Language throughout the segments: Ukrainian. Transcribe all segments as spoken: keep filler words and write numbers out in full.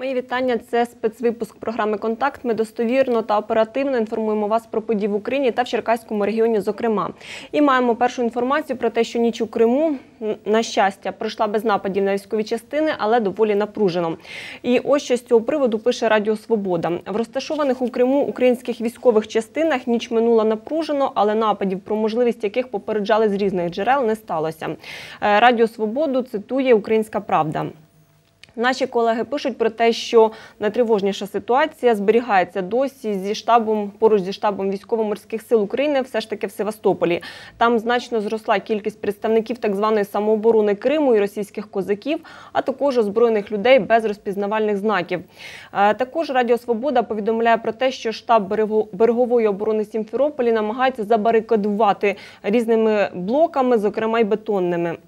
Мої вітання. Це спецвипуск програми «Контакт». Ми достовірно та оперативно інформуємо вас про події в Україні та в Черкаському регіоні, зокрема. І маємо першу інформацію про те, що ніч у Криму, на щастя, пройшла без нападів на військові частини, але доволі напружено. І ось що з цього приводу пише Радіо Свобода. В розташованих у Криму українських військових частинах ніч минула напружено, але нападів, про можливість яких попереджали з різних джерел, не сталося. Радіо Свободу цитує «Українська правда». Наші колеги пишуть про те, що найтривожніша ситуація зберігається досі зі штабом, поруч зі штабом Військово-морських сил України, все ж таки в Севастополі. Там значно зросла кількість представників так званої самооборони Криму і російських козаків, а також озброєних людей без розпізнавальних знаків. Також Радіо Свобода повідомляє про те, що штаб берегової оборони Сімферополі намагається забарикадувати різними блоками, зокрема й бетонними.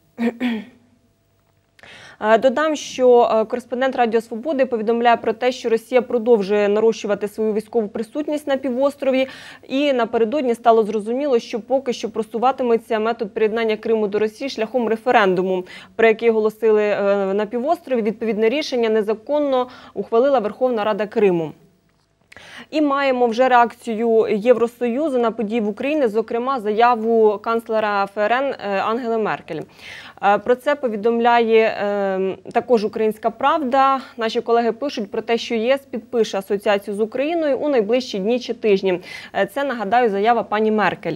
Додам, що кореспондент Радіо Свободи повідомляє про те, що Росія продовжує нарощувати свою військову присутність на півострові. І напередодні стало зрозуміло, що поки що просуватиметься метод приєднання Криму до Росії шляхом референдуму, про який оголосили на півострові. Відповідне рішення незаконно ухвалила Верховна Рада Криму. І маємо вже реакцію Євросоюзу на події в Україні, зокрема заяву канцлера ФРН Ангели Меркель. Про це повідомляє також «Українська правда». Наші колеги пишуть про те, що ЄС підпише асоціацію з Україною у найближчі дні чи тижні. Це, нагадаю, заява пані Меркель.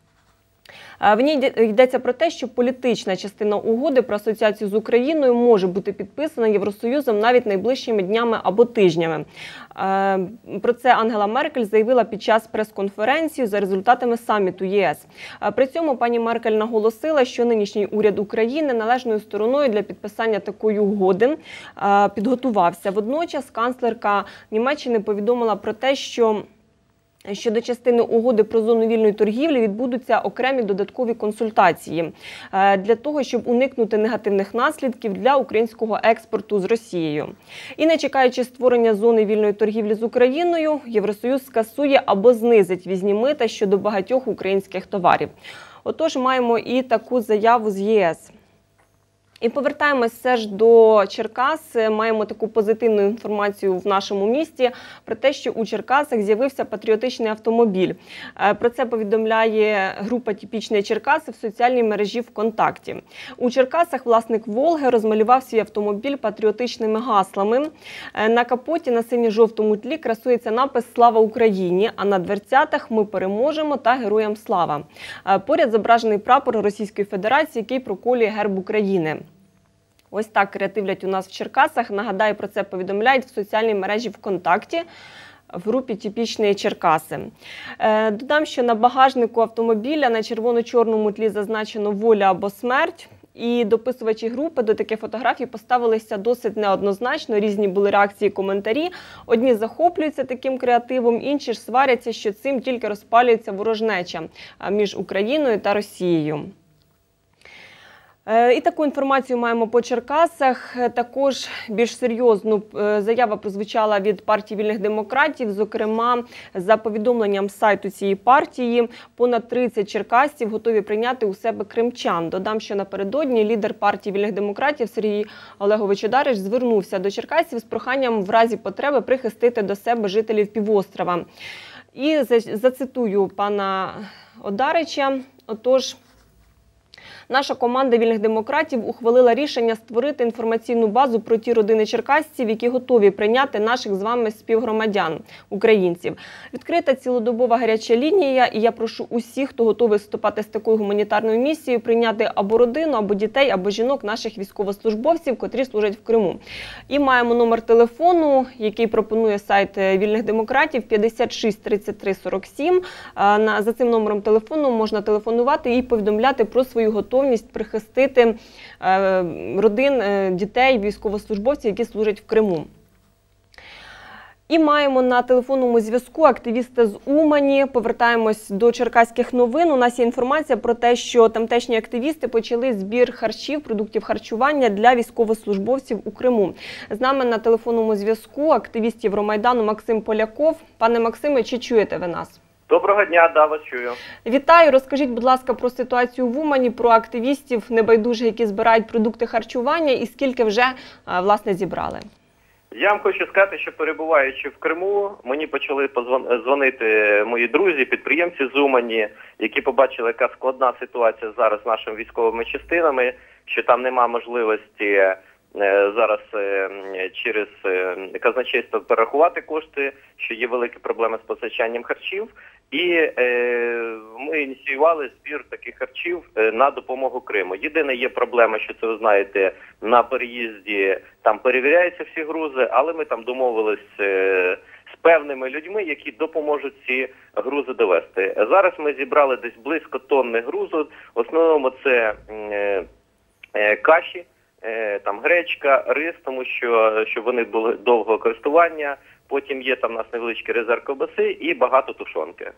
В ній йдеться про те, що політична частина угоди про асоціацію з Україною може бути підписана Євросоюзом навіть найближчими днями або тижнями. Про це Ангела Меркель заявила під час прес-конференції за результатами саміту ЄС. При цьому пані Меркель наголосила, що нинішній уряд України належною стороною для підписання такої угоди підготувався. Водночас канцлерка Німеччини повідомила про те, що щодо частини угоди про зону вільної торгівлі відбудуться окремі додаткові консультації для того, щоб уникнути негативних наслідків для українського експорту з Росією. І не чекаючи створення зони вільної торгівлі з Україною, Євросоюз скасує або знизить ввізні мита щодо багатьох українських товарів. Отож, маємо і таку заяву з ЄС. І повертаємось все ж до Черкас. Маємо таку позитивну інформацію в нашому місті про те, що у Черкасах з'явився патріотичний автомобіль. Про це повідомляє група «Типічні Черкаси» в соціальній мережі ВКонтакті. У Черкасах власник «Волги» розмалював свій автомобіль патріотичними гаслами. На капоті на синьо-жовтому тлі красується напис «Слава Україні», а на дверцятах «Ми переможемо» та «Героям слава». Поряд зображений прапор Російської Федерації, який проколює герб України. Ось так креативлять у нас в Черкасах. Нагадаю, про це повідомляють в соціальній мережі ВКонтакті в групі «Типічні Черкаси». Додам, що на багажнику автомобіля на червоно-чорному тлі зазначено «Воля або смерть». І дописувачі групи до таких фотографій поставилися досить неоднозначно. Різні були реакції і коментарі. Одні захоплюються таким креативом, інші ж сваряться, що цим тільки розпалюється ворожнеча між Україною та Росією. І таку інформацію маємо по Черкасах. Також більш серйозну заява прозвучала від партії вільних демократів. Зокрема, за повідомленням сайту цієї партії, понад тридцять черкасців готові прийняти у себе кримчан. Додам, що напередодні лідер партії вільних демократів Сергій Олегович Одарич звернувся до черкасців з проханням в разі потреби прихистити до себе жителів півострова. І зацитую пана Одарича. Отож, наша команда вільних демократів ухвалила рішення створити інформаційну базу про ті родини черкасців, які готові прийняти наших з вами співгромадян, українців. Відкрита цілодобова гаряча лінія, і я прошу усіх, хто готовий вступати з такою гуманітарною місією, прийняти або родину, або дітей, або жінок наших військовослужбовців, котрі служать в Криму. І маємо номер телефону, який пропонує сайт вільних демократів, п'ятдесят шість тридцять три сорок сім. За цим номером телефону можна телефонувати і повідомляти про свою готовність прихистити родин, дітей, військовослужбовців, які служать в Криму. І маємо на телефонному зв'язку активіста з Умані. Повертаємось до черкаських новин. У нас є інформація про те, що тамтешні активісти почали збір харчів, продуктів харчування для військовослужбовців у Криму. З нами на телефонному зв'язку активіст Євромайдану Максим Поляков. Пане Максиме, чи чуєте ви нас? Доброго дня, да, вас чую. Вітаю. Розкажіть, будь ласка, про ситуацію в Умані, про активістів небайдужих, які збирають продукти харчування, і скільки вже, власне, зібрали. Я вам хочу сказати, що перебуваючи в Криму, мені почали позвон- дзвонити мої друзі, підприємці з Умані, які побачили, яка складна ситуація зараз з нашими військовими частинами, що там нема можливості е, зараз е, через е, казначейство перерахувати кошти, що є великі проблеми з постачанням харчів. І е, ми ініціювали збір таких харчів е, на допомогу Криму. Єдина є проблема, що це ви знаєте, на переїзді там перевіряються всі грузи, але ми там домовились е, з певними людьми, які допоможуть ці грузи довести. Зараз ми зібрали десь близько тонни грузу. В основному це е, е, каші, е, там гречка, рис, тому що щоб вони були довгого користування. Потім є там у нас невеличкий резерв ковбаси і багато тушонки.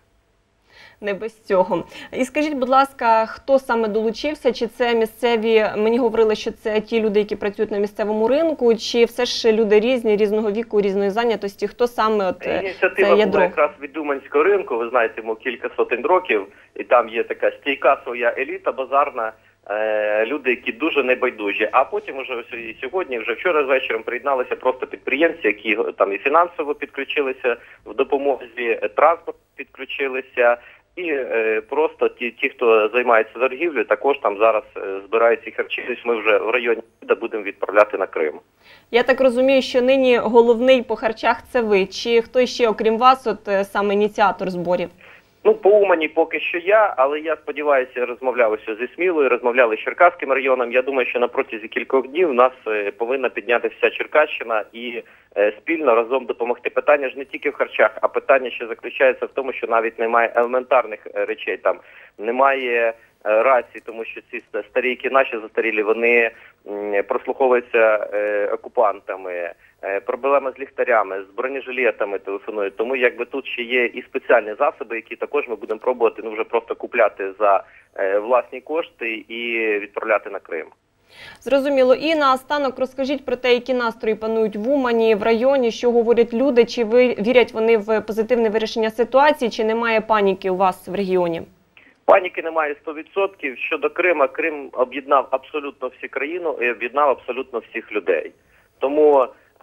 Не без цього. І скажіть, будь ласка, хто саме долучився? Чи це місцеві, мені говорили, що це ті люди, які працюють на місцевому ринку, чи все ж люди різні, різного віку, різної зайнятості? Хто саме от Ініціатива це була ядро? якраз від Уманського ринку, ви знаєте, йому кілька сотень років, і там є така стійка своя еліта базарна, е, люди, які дуже небайдужі. А потім уже ось і сьогодні, вже вчора вечором приєдналися просто підприємці, які там і фінансово підключилися в допомозі, транспорт підключилися. І е, просто ті, ті, хто займається торгівлею, також там зараз е, збирають ці харчі. Тобто ми вже в районі будемо відправляти на Крим. Я так розумію, що нині головний по харчах це ви. Чи хто ще, окрім вас, от е, саме ініціатор зборів? Ну, по Умані поки що я, але я сподіваюся, розмовляв ось зі Смілою, розмовляли з Черкаським районом. Я думаю, що на протязі кількох днів нас е, повинна підняти вся Черкащина і е, спільно разом допомогти. Питання ж не тільки в харчах, а питання ще заключається в тому, що навіть немає елементарних е, речей, там немає е, рацій, тому що ці старі, які наші застарілі, вони м, прослуховуються е, окупантами. Проблема з ліхтарями, з бронежилетами телефонують. Тому якби тут ще є і спеціальні засоби, які також ми будемо пробувати ну вже просто купляти за е, власні кошти і відправляти на Крим. Зрозуміло. І наостанок розкажіть про те, які настрої панують в Умані, в районі, що говорять люди, чи ви вірять вони в позитивне вирішення ситуації, чи немає паніки у вас в регіоні? Паніки немає сто відсотків. Щодо Крима, Крим об'єднав абсолютно всю країну і об'єднав абсолютно всіх людей. Тому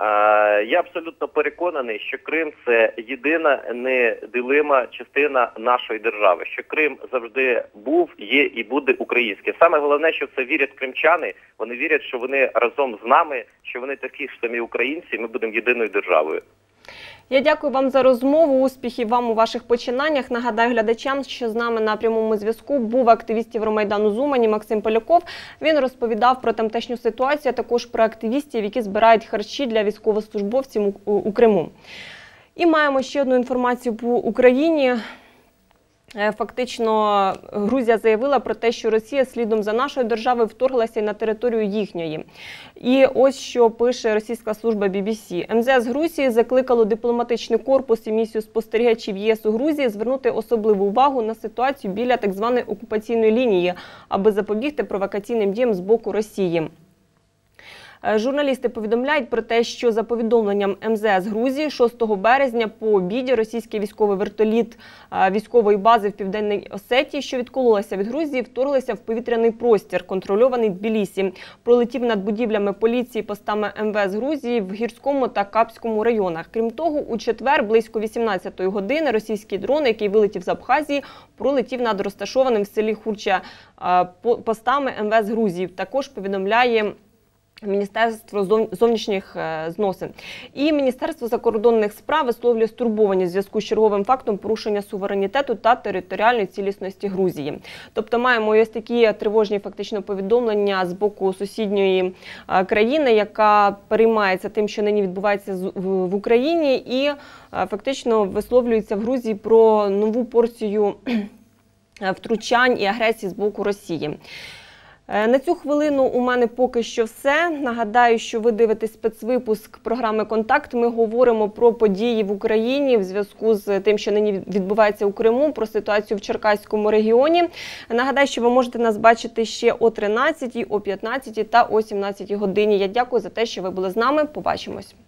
я абсолютно переконаний, що Крим – це єдина неділима частина нашої держави, що Крим завжди був, є і буде українським. Саме головне, що в це вірять кримчани, вони вірять, що вони разом з нами, що вони такі ж самі українці, і ми будемо єдиною державою. Я дякую вам за розмову, успіхів вам у ваших починаннях. Нагадаю глядачам, що з нами на прямому зв'язку був активіст Євромайдану з Умані Максим Поляков. Він розповідав про тамтешню ситуацію, а також про активістів, які збирають харчі для військовослужбовців у Криму. І маємо ще одну інформацію по Україні. Фактично, Грузія заявила про те, що Росія слідом за нашою державою вторглася на територію їхньої. І ось що пише російська служба бі бі сі. ем зе ес Грузії закликало дипломатичний корпус і місію спостерігачів ЄС у Грузії звернути особливу увагу на ситуацію біля так званої окупаційної лінії, аби запобігти провокаційним діям з боку Росії. Журналісти повідомляють про те, що за повідомленням ем зе ес Грузії шостого березня по обіді російський військовий вертоліт військової бази в Південній Осетії, що відкололася від Грузії, вторглися в повітряний простір, контрольований Тбілісі. Пролетів над будівлями поліції, постами ем ве ес Грузії в Гірському та Капському районах. Крім того, у четвер близько вісімнадцятої години російський дрон, який вилетів з Абхазії, пролетів над розташованим в селі Хурча постами ем ве ес Грузії. Також повідомляє Міністерство зовнішніх зносин. І Міністерство закордонних справ висловлює стурбованість в зв'язку з черговим фактом порушення суверенітету та територіальної цілісності Грузії. Тобто маємо ось такі тривожні фактично повідомлення з боку сусідньої країни, яка переймається тим, що нині відбувається в Україні, і фактично висловлюється в Грузії про нову порцію втручань і агресії з боку Росії. На цю хвилину у мене поки що все. Нагадаю, що ви дивитесь спецвипуск програми «Контакт». Ми говоримо про події в Україні в зв'язку з тим, що нині відбувається у Криму, про ситуацію в Черкаському регіоні. Нагадаю, що ви можете нас бачити ще о тринадцятій, о п'ятнадцятій та о сімнадцятій годині. Я дякую за те, що ви були з нами. Побачимось.